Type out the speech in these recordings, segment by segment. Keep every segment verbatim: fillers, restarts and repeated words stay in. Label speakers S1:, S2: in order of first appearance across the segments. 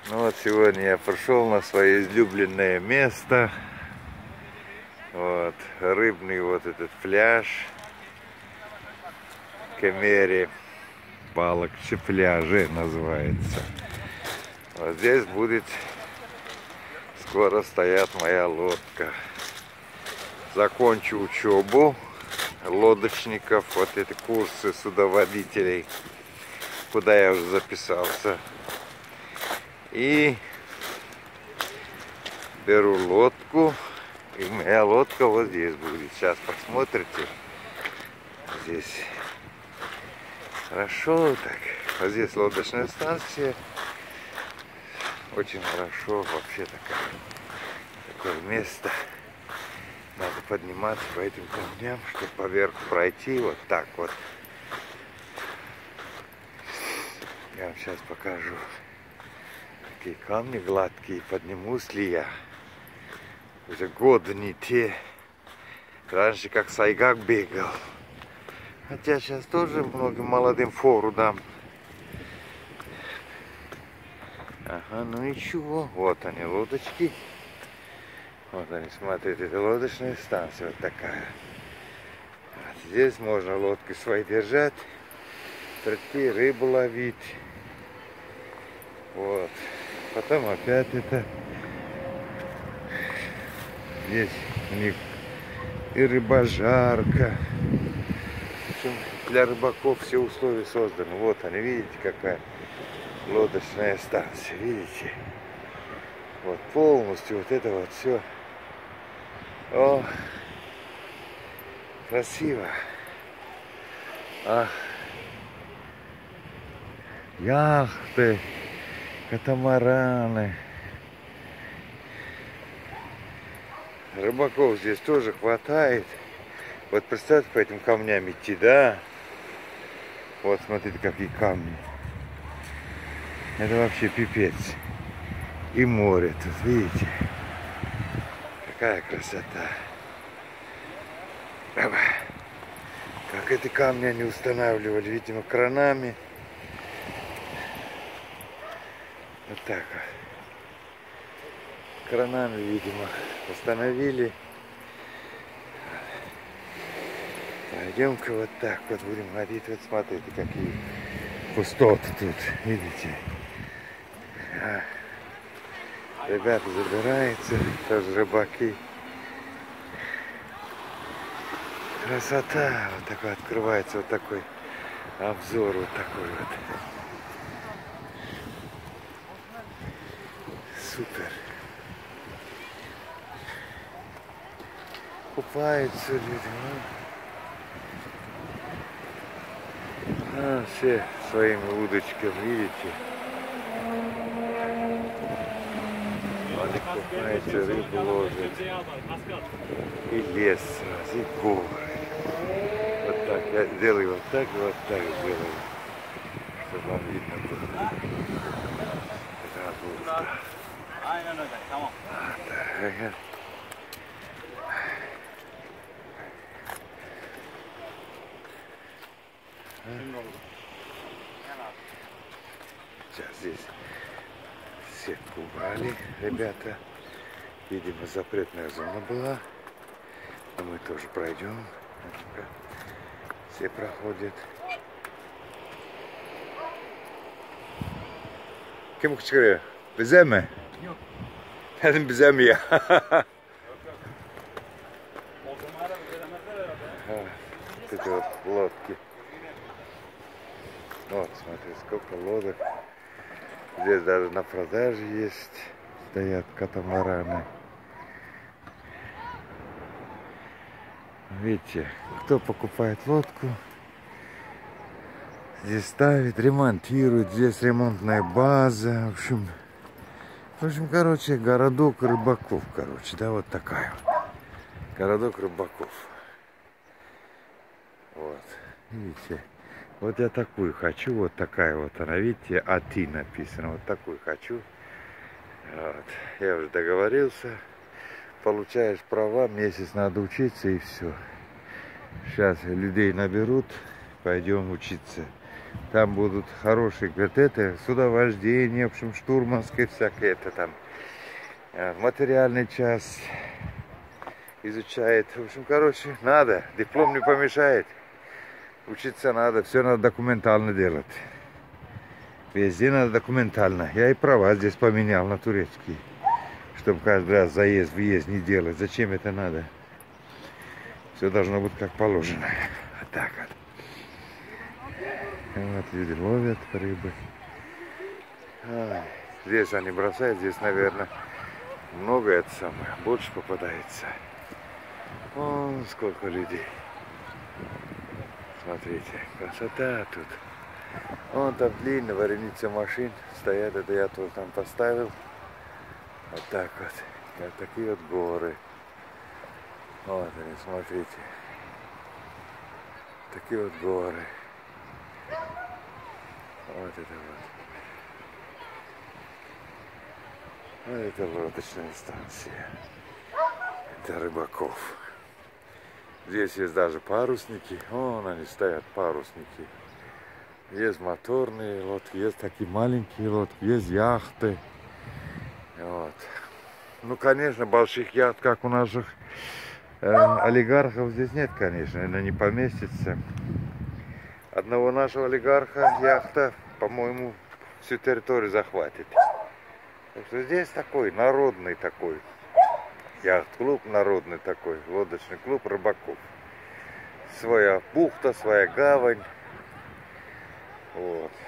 S1: Ну вот сегодня я пришел на свое излюбленное место. Вот, рыбный вот этот пляж. Кемери. Балакчи пляжи называется. Вот здесь будет скоро стоять моя лодка. Закончу учебу лодочников, вот эти курсы судоводителей, куда я уже записался. И беру лодку, и моя лодка вот здесь будет. Сейчас посмотрите. Здесь хорошо так. Вот здесь лодочная станция. Очень хорошо вообще такая, такое место. Надо подниматься по этим камням, чтобы поверх пройти вот так вот. Я вам сейчас покажу. Такие камни гладкие, поднимусь ли я. Уже годы не те. Раньше как сайгак бегал. Хотя сейчас тоже многим молодым фору дам. Ага, ну ничего. Вот они, лодочки. Вот они, смотрите, это лодочная станция вот такая. Вот здесь можно лодки свои держать, прийти рыбу ловить. Вот. Потом опять это. Здесь у них и рыбожарка. В общем, для рыбаков все условия созданы. Вот они, видите, какая лодочная станция, видите? Вот полностью вот это вот все. О, красиво. Ах. Яхты, катамараны. Рыбаков здесь тоже хватает. Вот представьте, по этим камням идти, да? Вот смотрите, какие камни. Это вообще пипец. И море тут, видите? Какая красота. Как эти камни они устанавливали, видимо, кранами. Вот так вот. Кранами, видимо, установили. Пойдем-ка вот так вот будем ходить. Вот смотрите, какие пустоты тут, видите? А. Ребята забираются, тоже рыбаки. Красота! Вот такой открывается, вот такой обзор, вот такой вот. Супер! Купаются люди. А, все своими удочками, видите? Они купаются, рыбу ловят. И лес сразу, и горы. Вот так. Я делаю вот так и вот так делаю. Чтобы вам видно было. Это вот. Сейчас здесь сетку убрали, ребята. Видимо, запретная зона была. Но мы тоже пройдем. Все проходят. Kim çıkarıyor? Bize mi?
S2: Yok.
S1: Dedim bize mi ya? Это вот лодки. Вот, смотри, сколько лодок. Здесь даже на продаже есть. Стоят катамараны. Видите, кто покупает лодку, здесь ставит, ремонтирует. Здесь ремонтная база. В общем, в общем, короче, городок рыбаков. Короче, да, вот такая вот. Городок рыбаков. Вот, видите. Вот я такую хочу, вот такая вот она, видите, АТИ написано, вот такую хочу. Вот. Я уже договорился, получаешь права, месяц надо учиться и все. Сейчас людей наберут, пойдем учиться. Там будут хорошие, говорят, это судовождение, в общем, штурманское всякое, это там материальная часть изучает. В общем, короче, надо, диплом не помешает. Учиться надо, все надо документально делать. Везде надо документально. Я и права здесь поменял на турецкий, чтобы каждый раз заезд, въезд не делать. Зачем это надо? Все должно быть как положено. Вот так вот. Вот люди ловят рыбы. А, здесь они бросают, здесь, наверное, много это самое, больше попадается. Вон сколько людей. Смотрите, красота тут. Вон там длинная вереница машин стоят, это я тоже там поставил. Вот так вот. Вот такие вот горы. Вот они, смотрите. Такие вот горы. Вот это вот. Вот это лодочная станция. Это рыбаков. Здесь есть даже парусники. Вон они стоят, парусники. Есть моторные лодки, есть такие маленькие лодки, есть яхты. Вот. Ну, конечно, больших яхт, как у наших э, олигархов, здесь нет, конечно, она не поместится. Одного нашего олигарха яхта, по-моему, всю территорию захватит. Так что здесь такой, народный такой. Яхт-клуб народный такой, лодочный клуб рыбаков. Своя бухта, своя гавань. Вот.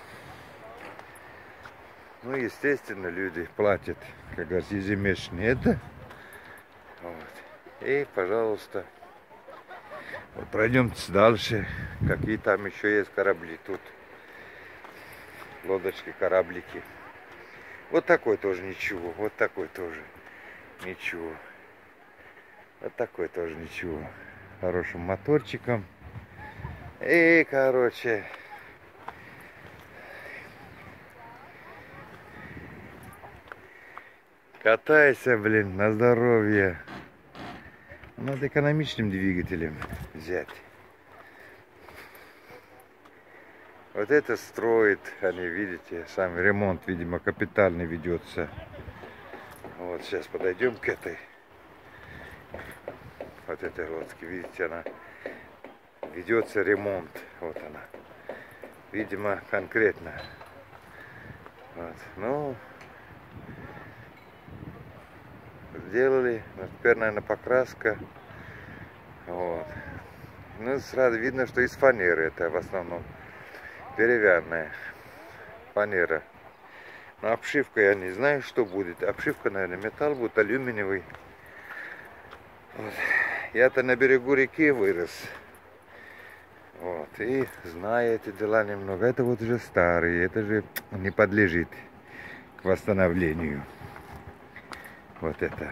S1: Ну, естественно, люди платят, как говорится, ежемесячные это. Вот. И, пожалуйста, вот пройдемте дальше. Какие там еще есть корабли тут. Лодочки, кораблики. Вот такой тоже ничего. Вот такой тоже ничего. Вот такой тоже ничего. Хорошим моторчиком. И, короче... Катайся, блин, на здоровье. Надо экономичным двигателем взять. Вот это строит, они, видите, сам ремонт, видимо, капитальный ведется. Вот сейчас подойдем к этой. Вот этой лодке, видите, она ведется ремонт. Вот она. Видимо, конкретно. Вот. Ну, сделали. Теперь, наверное, покраска. Вот. Ну, сразу видно, что из фанеры это в основном. Деревянная фанера. Но обшивка я не знаю, что будет. Обшивка, наверное, металл будет, алюминиевый. Вот. Я-то на берегу реки вырос. Вот. И знаю эти дела немного. Это вот уже старый. Это же не подлежит к восстановлению. Вот это.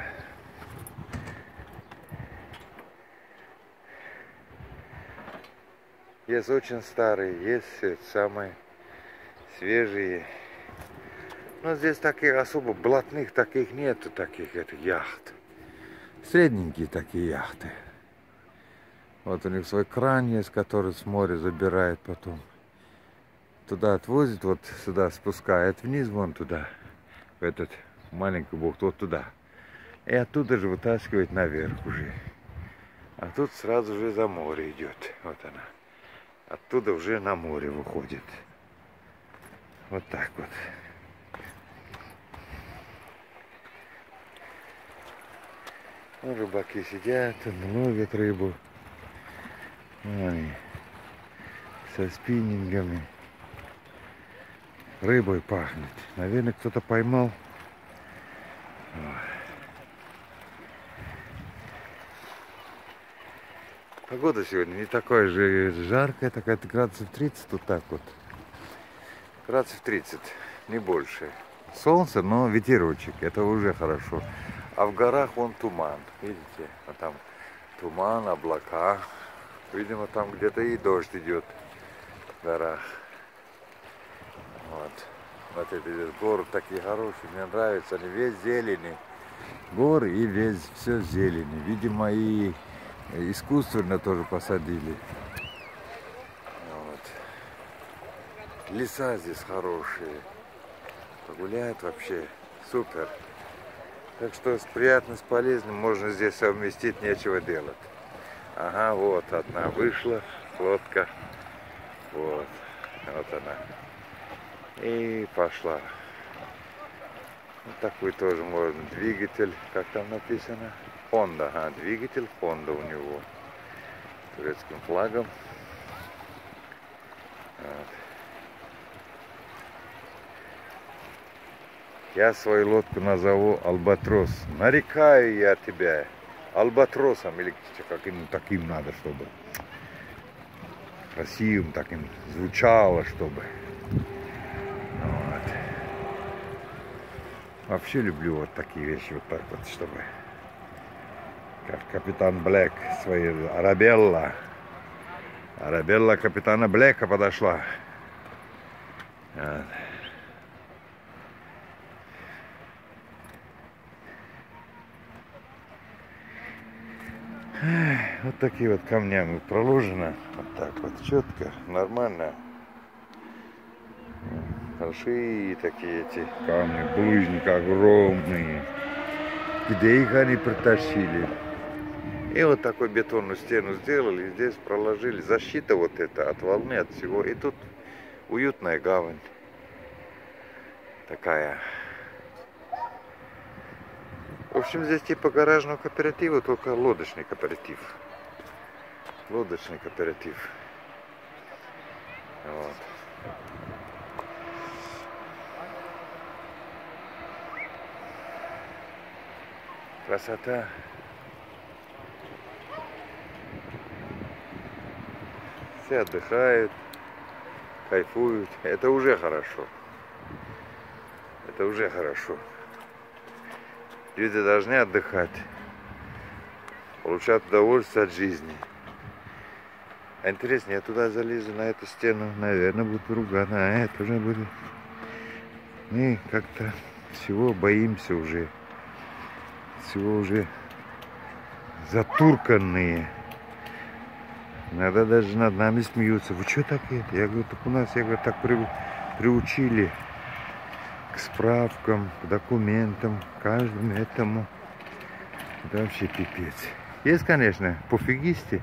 S1: Есть очень старые, есть самые свежие. Но здесь таких особо блатных таких нету, таких этих яхт. Средненькие такие яхты. Вот у них свой кран есть, который с моря забирает потом. Туда отвозит, вот сюда спускает вниз, вон туда, в этот маленький бухту, вот туда. И оттуда же вытаскивает наверх уже. А тут сразу же за море идет. Вот она. Оттуда уже на море выходит. Вот так вот. Ну, рыбаки сидят, ловят рыбу. Ой, со спиннингами. Рыбой пахнет. Наверное, кто-то поймал. Погода сегодня не такая же жаркая, такая градусов тридцать тут так вот. Градусов тридцать, не больше. Солнце, но ветерочек, это уже хорошо. А в горах вон туман, видите? А там туман, облака. Видимо, там где-то и дождь идет в горах. Вот. Вот это здесь горы такие хорошие, мне нравятся, они весь зелени. Горы и весь все зелени. Видимо, и искусственно тоже посадили. Вот. Леса здесь хорошие. Погулять вообще супер. Так что приятно с полезным можно здесь совместить, нечего делать. Ага, вот одна вышла, лодка. Вот, вот она. И пошла. Вот такой тоже можно. Двигатель, как там написано? Honda, ага, двигатель Honda у него. Турецким флагом. Вот. Я свою лодку назову Альбатрос. Нарекаю я тебя Альбатросом, или каким таким надо, чтобы красивым таким звучало, чтобы. Вот. Вообще люблю вот такие вещи, вот так вот, чтобы как капитан Блэк своей Арабелла. Арабелла капитана Блэка подошла. Вот. Вот такие вот камнями проложено. Вот так вот четко, нормально. Большие такие эти камни, булыжники огромные. Где их они притащили? И вот такую бетонную стену сделали, и здесь проложили. Защита вот эта от волны, от всего. И тут уютная гавань. Такая. В общем, здесь типа гаражного кооператива, только лодочный кооператив. Лодочный кооператив. Вот. Красота. Все отдыхают, кайфуют. Это уже хорошо. Это уже хорошо. Люди должны отдыхать, получать удовольствие от жизни. А интересно, я туда залезу, на эту стену, наверное, буду ругать, а это уже будет. Мы как-то всего боимся уже. Всего уже затурканные. Иногда даже над нами смеются. Вы что так это? Я говорю, так у нас, я говорю, так при, приучили к справкам, к документам, каждому этому. Это вообще пипец. Есть, конечно, пофигисты.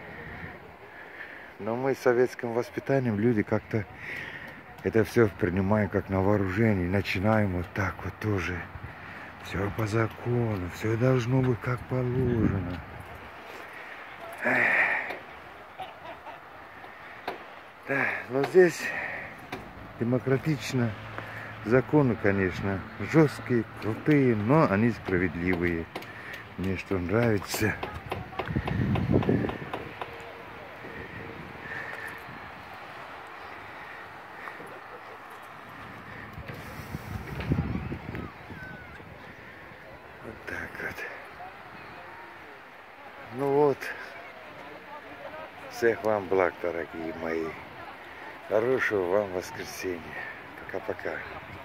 S1: Но мы с советским воспитанием люди как-то это все принимаем как на вооружение. Начинаем вот так вот тоже. Все по закону, все должно быть как положено. Да, но здесь демократично. Законы, конечно, жесткие, крутые, но они справедливые. Мне что нравится. Вот так вот. Ну вот. Всех вам благ, дорогие мои. Хорошего вам воскресенья. Пока-пока.